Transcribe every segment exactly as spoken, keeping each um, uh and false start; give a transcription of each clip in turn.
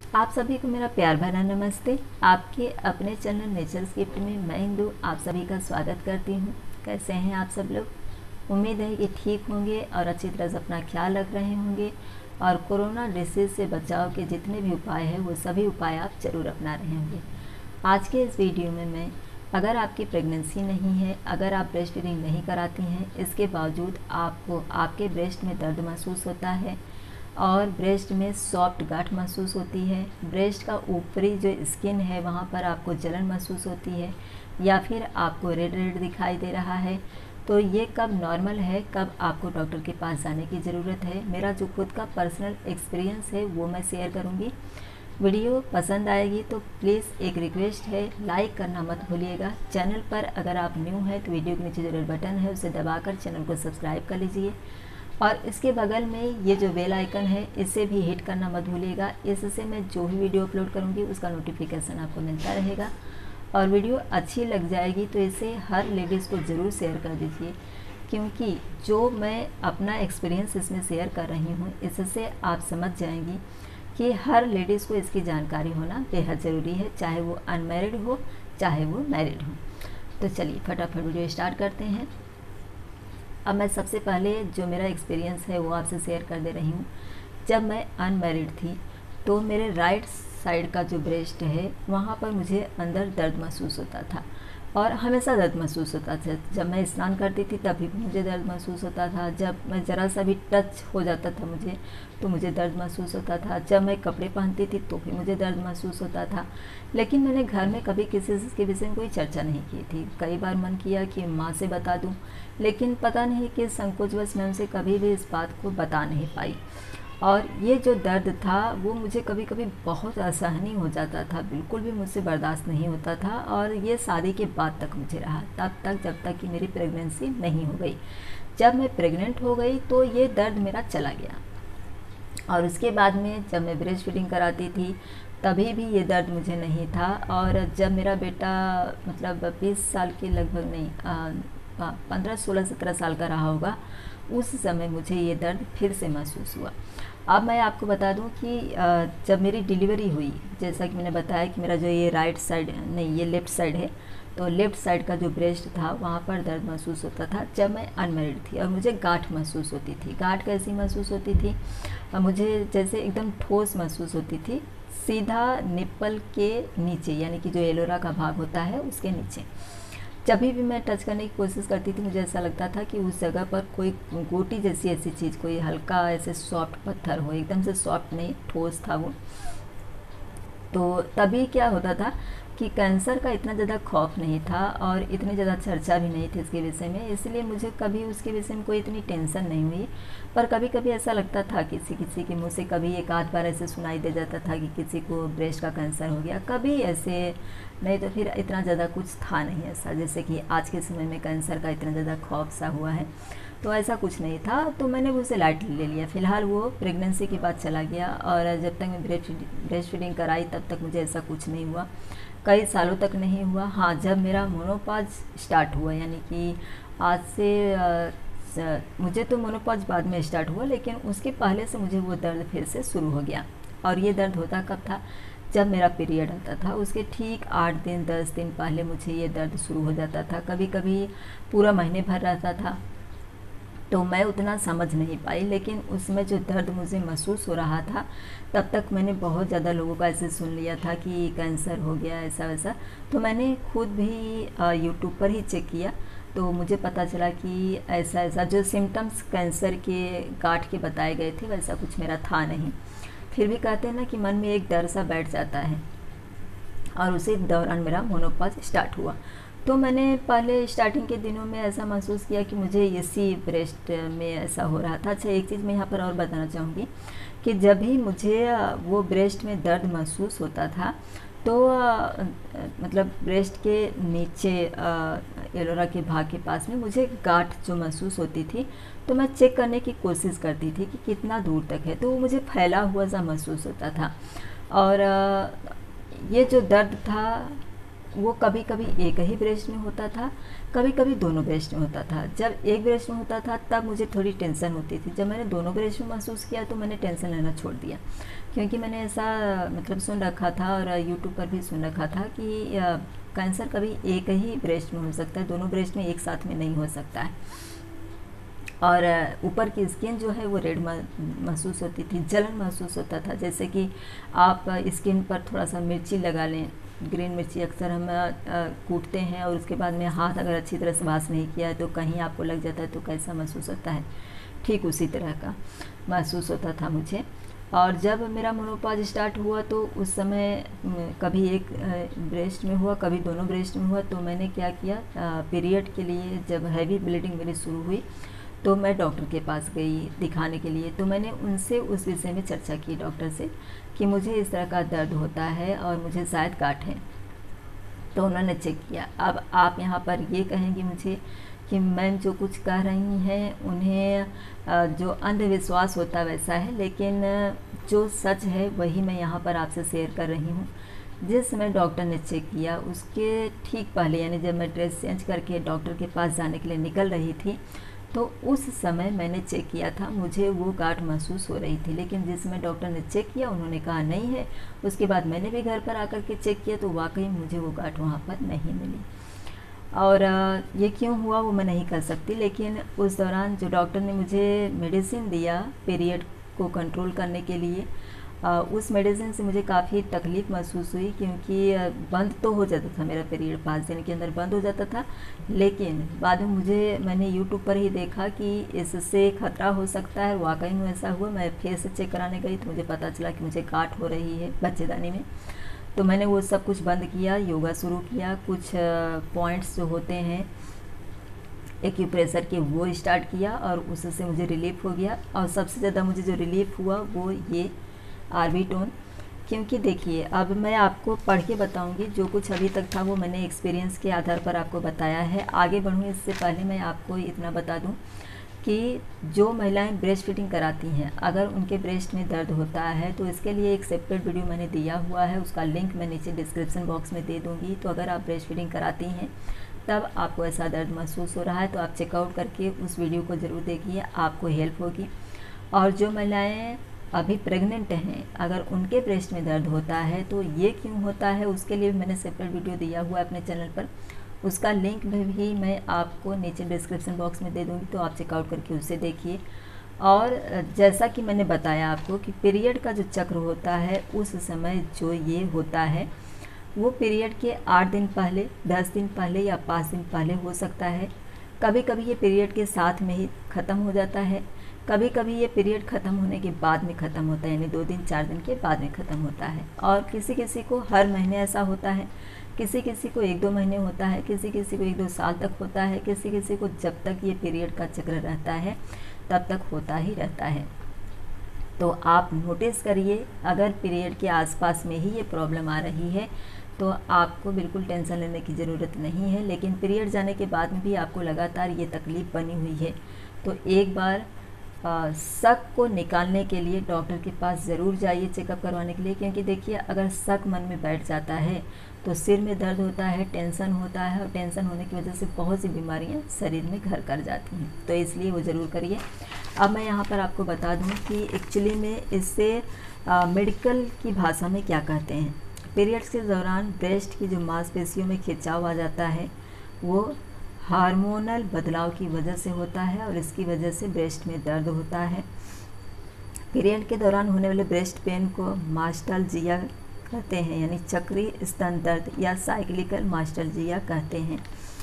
आप सभी को मेरा प्यार भरा नमस्ते। आपके अपने चैनल नेचर्स गिफ्ट में मैं इंदु आप सभी का स्वागत करती हूँ। कैसे हैं आप सब लोग? उम्मीद है कि ठीक होंगे और अच्छी तरह से अपना ख्याल रख रहे होंगे और कोरोना डिसीज़ से बचाव के जितने भी उपाय हैं वो सभी उपाय आप ज़रूर अपना रहे होंगे। आज के इस वीडियो में मैं, अगर आपकी प्रेगनेंसी नहीं है, अगर आप ब्रेस्ट फीडिंग नहीं कराती हैं, इसके बावजूद आपको आपके ब्रेस्ट में दर्द महसूस होता है और ब्रेस्ट में सॉफ्ट गांठ महसूस होती है, ब्रेस्ट का ऊपरी जो स्किन है वहाँ पर आपको जलन महसूस होती है या फिर आपको रेड रेड दिखाई दे रहा है, तो ये कब नॉर्मल है, कब आपको डॉक्टर के पास जाने की ज़रूरत है। मेरा जो खुद का पर्सनल एक्सपीरियंस है वो मैं शेयर करूँगी। वीडियो पसंद आएगी तो प्लीज़ एक रिक्वेस्ट है, लाइक करना मत भूलिएगा। चैनल पर अगर आप न्यू हैं तो वीडियो के नीचे जो रेड बटन है उसे दबाकर चैनल को सब्सक्राइब कर लीजिए और इसके बगल में ये जो बेल आइकन है इसे भी हिट करना मत भूलिएगा। इससे मैं जो भी वीडियो अपलोड करूँगी उसका नोटिफिकेशन आपको मिलता रहेगा और वीडियो अच्छी लग जाएगी तो इसे हर लेडीज़ को ज़रूर शेयर कर दीजिए, क्योंकि जो मैं अपना एक्सपीरियंस इसमें शेयर कर रही हूँ इससे आप समझ जाएंगी कि हर लेडीज़ को इसकी जानकारी होना बेहद ज़रूरी है, चाहे वो अनमैरिड हो चाहे वो मैरिड हो। तो चलिए फटाफट वीडियो स्टार्ट करते हैं। अब मैं सबसे पहले जो मेरा एक्सपीरियंस है वो आपसे शेयर कर दे रही हूँ। जब मैं अनमैरिड थी तो मेरे राइट साइड का जो ब्रेस्ट है वहाँ पर मुझे अंदर दर्द महसूस होता था और हमेशा दर्द महसूस होता था। जब मैं स्नान करती थी तभी भी मुझे दर्द महसूस होता था, जब मैं ज़रा सा भी टच हो जाता था मुझे तो मुझे दर्द महसूस होता था, जब मैं कपड़े पहनती थी तो भी मुझे दर्द महसूस होता था। लेकिन मैंने घर में कभी किसी के विषय में कोई चर्चा नहीं की थी। कई बार मन किया कि माँ से बता दूँ, लेकिन पता नहीं कि संकोचवश मैं उनसे कभी भी इस बात को बता नहीं पाई। और ये जो दर्द था वो मुझे कभी कभी बहुत असहनीय हो जाता था, बिल्कुल भी मुझसे बर्दाश्त नहीं होता था और ये शादी के बाद तक मुझे रहा, तब तक जब तक कि मेरी प्रेगनेंसी नहीं हो गई। जब मैं प्रेग्नेंट हो गई तो ये दर्द मेरा चला गया और उसके बाद में जब मैं ब्रेस्ट फीडिंग कराती थी तभी भी ये दर्द मुझे नहीं था। और जब मेरा बेटा मतलब बीस साल के लगभग नहीं पंद्रह सोलह सत्रह साल का रहा होगा, उस समय मुझे ये दर्द फिर से महसूस हुआ। अब मैं आपको बता दूं कि जब मेरी डिलीवरी हुई, जैसा कि मैंने बताया कि मेरा जो ये राइट साइड नहीं ये लेफ़्ट साइड है, तो लेफ़्ट साइड का जो ब्रेस्ट था वहाँ पर दर्द महसूस होता था जब मैं अनमैरिड थी और मुझे गांठ महसूस होती थी। गांठ कैसी महसूस होती थी? मुझे जैसे एकदम ठोस महसूस होती थी, सीधा निप्पल के नीचे, यानी कि जो एलोरा का भाग होता है उसके नीचे। जब भी मैं टच करने की कोशिश करती थी मुझे ऐसा लगता था कि उस जगह पर कोई गोटी जैसी ऐसी चीज़, कोई हल्का ऐसे सॉफ्ट पत्थर हो, एकदम से सॉफ्ट नहीं, ठोस था वो। तो तभी क्या होता था कि कैंसर का इतना ज़्यादा खौफ नहीं था और इतनी ज़्यादा चर्चा भी नहीं थी इसके विषय में, इसलिए मुझे कभी उसके विषय में कोई इतनी टेंशन नहीं हुई। पर कभी कभी ऐसा लगता था किसी किसी के मुँह से, कभी एक आध बार ऐसे सुनाई दे जाता था कि किसी को ब्रेस्ट का कैंसर हो गया, कभी ऐसे, नहीं तो फिर इतना ज़्यादा कुछ था नहीं ऐसा, जैसे कि आज के समय में कैंसर का इतना ज़्यादा खौफ सा हुआ है, तो ऐसा कुछ नहीं था। तो मैंने उसे लाइटली ले लिया। फ़िलहाल वो प्रेगनेंसी के बाद चला गया और जब तक मैं ब्रेस्ट ब्रेस्ट फीडिंग कराई तब तक मुझे ऐसा कुछ नहीं हुआ, कई सालों तक नहीं हुआ। हाँ, जब मेरा मोनोपॉज स्टार्ट हुआ, यानी कि आज से आ, स, मुझे तो मोनोपॉज बाद में स्टार्ट हुआ, लेकिन उसके पहले से मुझे वो दर्द फिर से शुरू हो गया। और ये दर्द होता कब था? जब मेरा पीरियड आता था उसके ठीक आठ दिन दस दिन पहले मुझे ये दर्द शुरू हो जाता था। कभी कभी पूरा महीने भर रहता था, तो मैं उतना समझ नहीं पाई, लेकिन उसमें जो दर्द मुझे महसूस हो रहा था तब तक मैंने बहुत ज़्यादा लोगों का ऐसे सुन लिया था कि कैंसर हो गया ऐसा वैसा। तो मैंने खुद भी यूट्यूब पर ही चेक किया तो मुझे पता चला कि ऐसा ऐसा जो सिम्टम्स कैंसर के गांठ के बताए गए थे वैसा कुछ मेरा था नहीं। फिर भी कहते हैं ना कि मन में एक डर सा बैठ जाता है, और उसी दौरान मेरा मोनोपॉज स्टार्ट हुआ। तो मैंने पहले स्टार्टिंग के दिनों में ऐसा महसूस किया कि मुझे इसी ब्रेस्ट में ऐसा हो रहा था। अच्छा, एक चीज़ मैं यहाँ पर और बताना चाहूँगी कि जब भी मुझे वो ब्रेस्ट में दर्द महसूस होता था तो आ, मतलब ब्रेस्ट के नीचे एलोरा के भाग के पास में मुझे गांठ जो महसूस होती थी, तो मैं चेक करने की कोशिश करती थी कि कितना दूर तक है, तो वो मुझे फैला हुआ सा महसूस होता था। और आ, ये जो दर्द था वो कभी कभी एक ही ब्रेस्ट में होता था, कभी कभी दोनों ब्रेस्ट में होता था। जब एक ब्रेस्ट में होता था तब मुझे थोड़ी टेंशन होती थी। जब मैंने दोनों ब्रेस्ट में महसूस किया तो मैंने टेंशन लेना छोड़ दिया, क्योंकि मैंने ऐसा मतलब सुन रखा था और यूट्यूब पर भी सुन रखा था कि कैंसर कभी एक ही ब्रेस्ट में हो सकता है, दोनों ब्रेस्ट में एक साथ में नहीं हो सकता है। और ऊपर की स्किन जो है वो रेड महसूस होती थी, जलन महसूस होता था। जैसे कि आप स्किन पर थोड़ा सा मिर्ची लगा लें, ग्रीन मिर्ची अक्सर हम कूटते हैं और उसके बाद में हाथ अगर अच्छी तरह से वॉश नहीं किया है तो कहीं आपको लग जाता है तो कैसा महसूस होता है, ठीक उसी तरह का महसूस होता था मुझे। और जब मेरा मेनोपॉज स्टार्ट हुआ तो उस समय कभी एक ब्रेस्ट में हुआ, कभी दोनों ब्रेस्ट में हुआ। तो मैंने क्या किया, पीरियड के लिए जब हैवी ब्लीडिंग मेरी शुरू हुई तो मैं डॉक्टर के पास गई दिखाने के लिए। तो मैंने उनसे उस विषय में चर्चा की डॉक्टर से कि मुझे इस तरह का दर्द होता है और मुझे शायद गांठ है। तो उन्होंने चेक किया। अब आप यहाँ पर ये कहेंगे मुझे कि मैम जो कुछ कह रही हैं उन्हें जो अंधविश्वास होता वैसा है, लेकिन जो सच है वही मैं यहाँ पर आपसे शेयर कर रही हूँ। जिस समय डॉक्टर ने चेक किया उसके ठीक पहले, यानी जब मैं ड्रेस चेंज करके डॉक्टर के पास जाने के लिए निकल रही थी तो उस समय मैंने चेक किया था, मुझे वो गांठ महसूस हो रही थी। लेकिन जिस समय डॉक्टर ने चेक किया उन्होंने कहा नहीं है। उसके बाद मैंने भी घर पर आकर के चेक किया तो वाकई मुझे वो गांठ वहाँ पर नहीं मिली। और ये क्यों हुआ वो मैं नहीं कर सकती, लेकिन उस दौरान जो डॉक्टर ने मुझे मेडिसिन दिया पीरियड को कंट्रोल करने के लिए, उस मेडिसिन से मुझे काफ़ी तकलीफ़ महसूस हुई, क्योंकि बंद तो हो जाता था मेरा पीरियड, पाँच दिन के अंदर बंद हो जाता था। लेकिन बाद में मुझे मैंने यूट्यूब पर ही देखा कि इससे खतरा हो सकता है। वाकई में ऐसा हुआ। मैं फिर से चेक कराने गई तो मुझे पता चला कि मुझे गांठ हो रही है बच्चेदानी में। तो मैंने वो सब कुछ बंद किया, योगा शुरू किया, कुछ पॉइंट्स जो होते हैं एक्यूप्रेशर के वो स्टार्ट किया और उससे मुझे रिलीफ हो गया। और सबसे ज़्यादा मुझे जो रिलीफ हुआ वो ये आर्बिटोन, क्योंकि देखिए अब मैं आपको पढ़ के बताऊंगी, जो कुछ अभी तक था वो मैंने एक्सपीरियंस के आधार पर आपको बताया है। आगे बढ़ूँ इससे पहले मैं आपको इतना बता दूं कि जो महिलाएं ब्रेस्ट फीडिंग कराती हैं, अगर उनके ब्रेस्ट में दर्द होता है तो इसके लिए एक सेपरेट वीडियो मैंने दिया हुआ है, उसका लिंक मैं नीचे डिस्क्रिप्शन बॉक्स में दे दूँगी। तो अगर आप ब्रेस्ट फीडिंग कराती हैं तब आपको ऐसा दर्द महसूस हो रहा है तो आप चेकआउट करके उस वीडियो को ज़रूर देखिए, आपको हेल्प होगी। और जो महिलाएँ अभी प्रेग्नेंट हैं, अगर उनके ब्रेस्ट में दर्द होता है तो ये क्यों होता है उसके लिए मैंने सेपरेट वीडियो दिया हुआ है अपने चैनल पर, उसका लिंक भी मैं आपको नीचे डिस्क्रिप्शन बॉक्स में दे दूँगी, तो आप चेकआउट करके उसे देखिए। और जैसा कि मैंने बताया आपको कि पीरियड का जो चक्र होता है उस समय जो ये होता है वो पीरियड के आठ दिन पहले, दस दिन पहले या पाँच दिन पहले हो सकता है। कभी कभी ये पीरियड के साथ में ही ख़त्म हो जाता है, कभी कभी ये पीरियड ख़त्म होने के बाद में ख़त्म होता है, यानी दो दिन चार दिन के बाद में ख़त्म होता है। और किसी किसी को हर महीने ऐसा होता है, किसी किसी को एक दो महीने होता है, किसी किसी को एक दो साल तक होता है, किसी किसी को जब तक ये पीरियड का चक्र रहता है तब तक होता ही रहता है। तो आप नोटिस करिए, अगर पीरियड के आसपास में ही ये प्रॉब्लम आ रही है तो आपको बिल्कुल टेंशन लेने की ज़रूरत नहीं है। लेकिन पीरियड जाने के बाद में भी आपको लगातार ये तकलीफ़ बनी हुई है तो एक बार आ, शक को निकालने के लिए डॉक्टर के पास ज़रूर जाइए चेकअप करवाने के लिए। क्योंकि देखिए अगर शक मन में बैठ जाता है तो सिर में दर्द होता है, टेंशन होता है, और टेंशन होने की वजह से बहुत सी बीमारियां शरीर में घर कर जाती हैं। तो इसलिए वो ज़रूर करिए। अब मैं यहाँ पर आपको बता दूँ कि एक्चुअली में इससे मेडिकल की भाषा में क्या कहते हैं। पीरियड्स के दौरान ब्रेस्ट की जो मांसपेशियों में खिंचाव आ जाता है वो हार्मोनल बदलाव की वजह से होता है और इसकी वजह से ब्रेस्ट में दर्द होता है। पीरियड के दौरान होने वाले ब्रेस्ट पेन को मास्टल्जिया कहते हैं, यानी चक्रीय स्तन दर्द या साइक्लिकल मास्टल्जिया कहते हैं।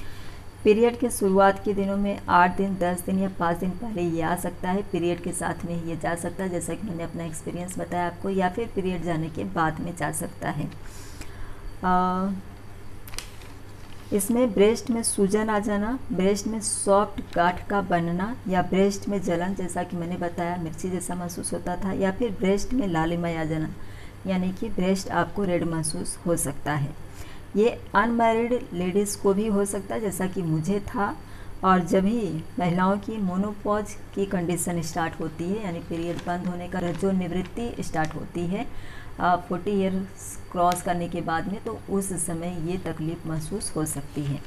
पीरियड के शुरुआत के दिनों में आठ दिन, दस दिन या पाँच दिन पहले ये आ सकता है, पीरियड के साथ में ये जा सकता है, जैसा कि मैंने अपना एक्सपीरियंस बताया आपको, या फिर पीरियड जाने के बाद में जा सकता है। आ, इसमें ब्रेस्ट में सूजन आ जाना, ब्रेस्ट में सॉफ्ट गांठ का बनना, या ब्रेस्ट में जलन, जैसा कि मैंने बताया मिर्ची जैसा महसूस होता था, या फिर ब्रेस्ट में लालिमा आ जाना, यानी कि ब्रेस्ट आपको रेड महसूस हो सकता है। ये अनमैरिड लेडीज़ को भी हो सकता है, जैसा कि मुझे था। और जब भी महिलाओं की मोनोपॉज की कंडीशन स्टार्ट होती है, यानी पीरियड बंद होने का जो निवृत्ति स्टार्ट होती है, फोर्टी ईयर्स क्रॉस करने के बाद में, तो उस समय ये तकलीफ़ महसूस हो सकती है।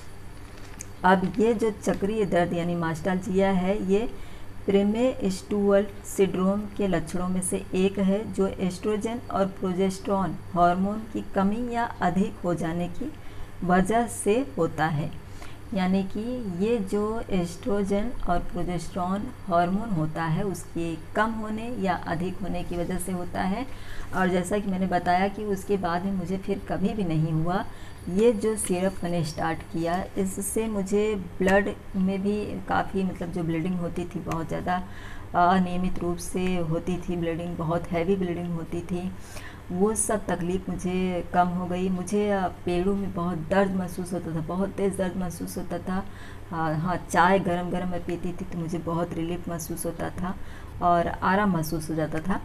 अब ये जो चक्रीय दर्द यानी मास्टैल्जिया है, ये प्रीमेंस्ट्रुअल सिंड्रोम के लक्षणों में से एक है, जो एस्ट्रोजन और प्रोजेस्टेरॉन हार्मोन की कमी या अधिक हो जाने की वजह से होता है। यानी कि ये जो एस्ट्रोजन और प्रोजेस्टेरॉन हार्मोन होता है, उसके कम होने या अधिक होने की वजह से होता है। और जैसा कि मैंने बताया कि उसके बाद में मुझे फिर कभी भी नहीं हुआ। ये जो सिरप मैंने स्टार्ट किया, इससे मुझे ब्लड में भी काफ़ी मतलब जो ब्लीडिंग होती थी बहुत ज़्यादा अनियमित रूप से होती थी, ब्लीडिंग बहुत हैवी ब्लीडिंग होती थी, वो सब तकलीफ़ मुझे कम हो गई। मुझे पेड़ों में बहुत दर्द महसूस होता था, बहुत तेज़ दर्द महसूस होता था। हाँ हाँ चाय गरम गरम मैं पीती थी तो मुझे बहुत रिलीफ महसूस होता था और आराम महसूस हो जाता था।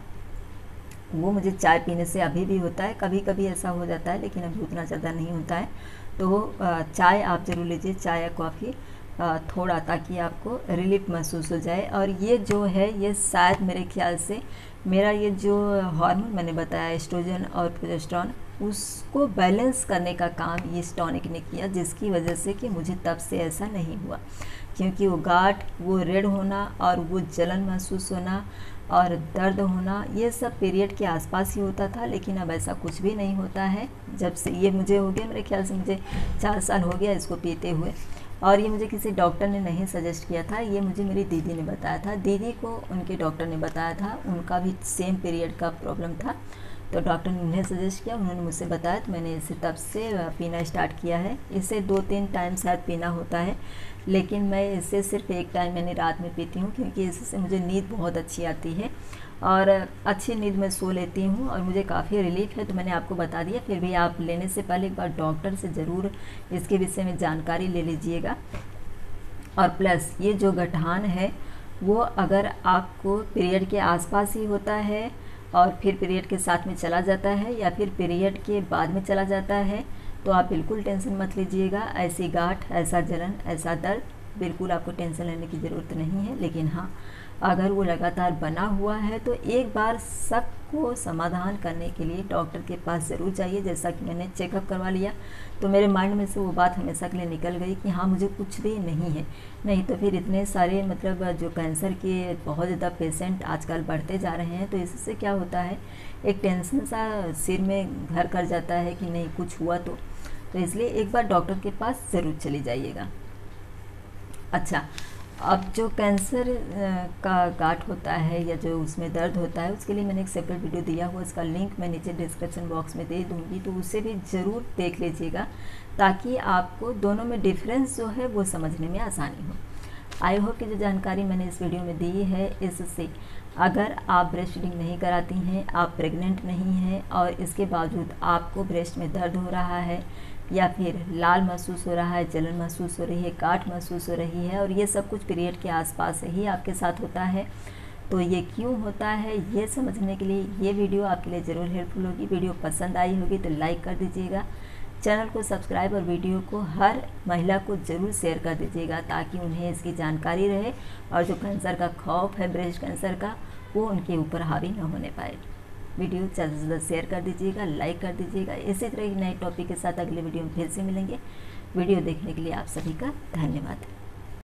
वो मुझे चाय पीने से अभी भी होता है, कभी कभी ऐसा हो जाता है, लेकिन अभी उतना ज़्यादा नहीं होता है। तो चाय आप ज़रूर लीजिए, चाय या कॉफ़ी थोड़ा, ताकि आपको रिलीफ महसूस हो जाए। और ये जो है, ये शायद मेरे ख्याल से मेरा ये जो हार्मोन मैंने बताया एस्ट्रोजन और प्रोजेस्टेरॉन, उसको बैलेंस करने का काम ये टॉनिक ने किया, जिसकी वजह से कि मुझे तब से ऐसा नहीं हुआ। क्योंकि वो गांठ, वो रेड होना और वो जलन महसूस होना और दर्द होना, ये सब पीरियड के आसपास ही होता था। लेकिन अब ऐसा कुछ भी नहीं होता है। जब से ये मुझे हो गया, मेरे ख्याल से मुझे चार साल हो गया इसको पीते हुए। और ये मुझे किसी डॉक्टर ने नहीं सजेस्ट किया था, ये मुझे मेरी दीदी ने बताया था। दीदी को उनके डॉक्टर ने बताया था, उनका भी सेम पीरियड का प्रॉब्लम था, तो डॉक्टर ने उन्हें सजेस्ट किया, उन्होंने मुझसे बताया, तो मैंने इसे तब से पीना स्टार्ट किया है। इसे दो तीन टाइम शायद पीना होता है, लेकिन मैं इसे सिर्फ एक टाइम मैंने रात में पीती हूँ, क्योंकि इससे मुझे नींद बहुत अच्छी आती है और अच्छी नींद में सो लेती हूँ और मुझे काफ़ी रिलीफ है। तो मैंने आपको बता दिया। फिर भी आप लेने से पहले एक बार डॉक्टर से ज़रूर इसके विषय में जानकारी ले लीजिएगा। और प्लस ये जो गठान है, वो अगर आपको पीरियड के आसपास ही होता है और फिर पीरियड के साथ में चला जाता है या फिर पीरियड के बाद में चला जाता है, तो आप बिल्कुल टेंशन मत लीजिएगा। ऐसी गांठ, ऐसा जलन, ऐसा दर्द, बिल्कुल आपको टेंशन लेने की ज़रूरत नहीं है। लेकिन हाँ, अगर वो लगातार बना हुआ है तो एक बार सबको समाधान करने के लिए डॉक्टर के पास ज़रूर जाइए। जैसा कि मैंने चेकअप करवा लिया, तो मेरे माइंड में से वो बात हमेशा के लिए निकल गई कि हाँ, मुझे कुछ भी नहीं है। नहीं तो फिर इतने सारे मतलब जो कैंसर के बहुत ज़्यादा पेशेंट आजकल बढ़ते जा रहे हैं, तो इससे क्या होता है, एक टेंशन सा सिर में घर कर जाता है कि नहीं कुछ हुआ तो तो इसलिए एक बार डॉक्टर के पास ज़रूर चली जाइएगा। अच्छा, अब जो कैंसर का गांठ होता है या जो उसमें दर्द होता है, उसके लिए मैंने एक सेपरेट वीडियो दिया हुआ, इसका लिंक मैं नीचे डिस्क्रिप्शन बॉक्स में दे दूँगी, तो उसे भी ज़रूर देख लीजिएगा, ताकि आपको दोनों में डिफरेंस जो है वो समझने में आसानी हो। आई होप कि जो जानकारी मैंने इस वीडियो में दी है, इससे अगर आप ब्रेस्ट फीडिंग नहीं कराती हैं, आप प्रेग्नेंट नहीं हैं और इसके बावजूद आपको ब्रेस्ट में दर्द हो रहा है या फिर लाल महसूस हो रहा है, जलन महसूस हो रही है, गांठ महसूस हो रही है, और ये सब कुछ पीरियड के आसपास ही आपके साथ होता है, तो ये क्यों होता है, ये समझने के लिए ये वीडियो आपके लिए ज़रूर हेल्पफुल होगी। वीडियो पसंद आई होगी तो लाइक कर दीजिएगा, चैनल को सब्सक्राइब और वीडियो को हर महिला को ज़रूर शेयर कर दीजिएगा, ताकि उन्हें इसकी जानकारी रहे और जो कैंसर का खौफ है ब्रेस्ट कैंसर का, वो उनके ऊपर हावी न होने पाए। वीडियो ज़्यादा से ज़्यादा शेयर कर दीजिएगा, लाइक कर दीजिएगा। इसी तरह की नए टॉपिक के साथ अगले वीडियो में फिर से मिलेंगे। वीडियो देखने के लिए आप सभी का धन्यवाद।